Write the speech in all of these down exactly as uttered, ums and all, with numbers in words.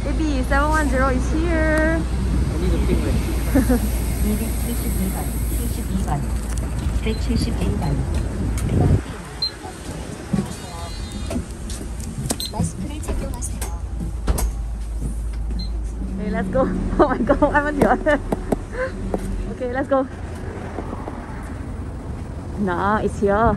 Baby, seven one zero is here. I need a pink one. Okay, let's go. Oh my god, I'm here. Okay, let's go. No, it's here.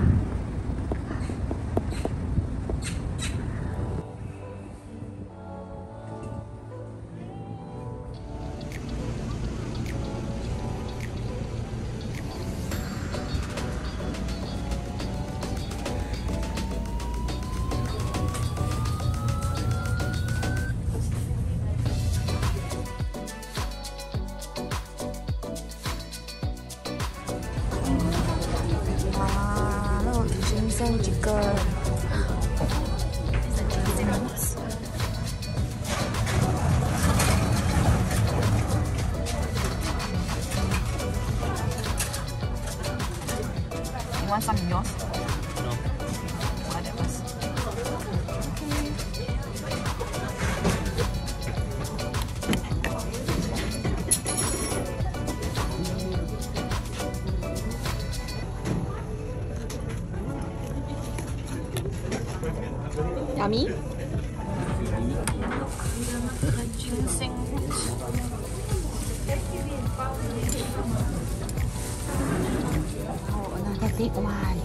Ginseng chicken. You want some in yours? No. What that was? Yummy. Ginseng root. Oh, another big one.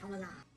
好了啦。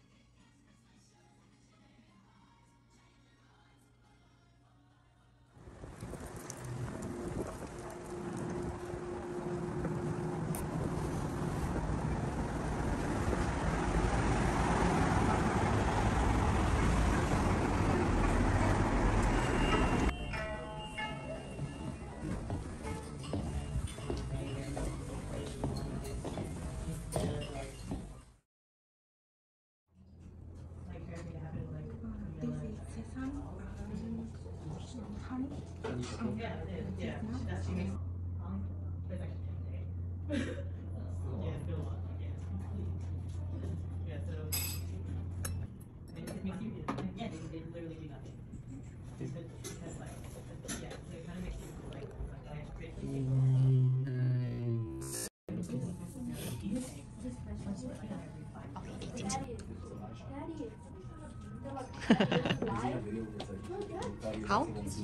好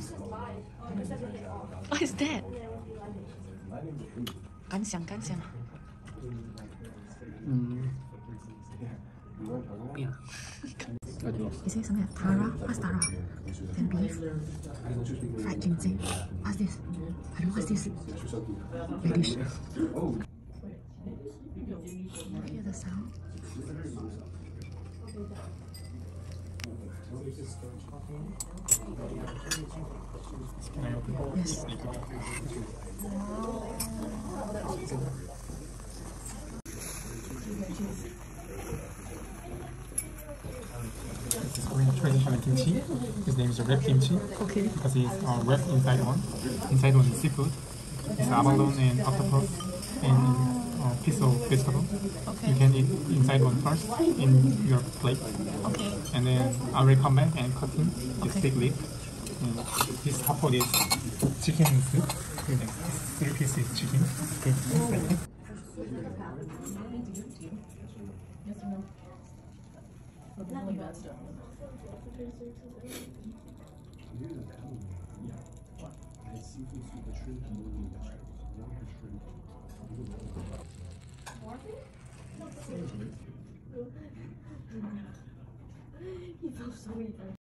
What is that? 干香干香。 嗯，不要。 Is it something like tara? What's tara? Then beef. Fried ginseng. What's this? I don't know what's this. Radish. Hear the sound? Can I open it? Yes. This is Korean traditional kimchi. His name is red kimchi. Okay. Because it's uh, wrapped inside one. Inside one is seafood. It's abalone and octopus and uh, piece of vegetable. Okay. You can eat inside one first in your plate. Okay. And then I will come back and cut him. This Okay. big leaf. And this half pot is chicken soup. And three pieces chicken. Okay. He's so sweet.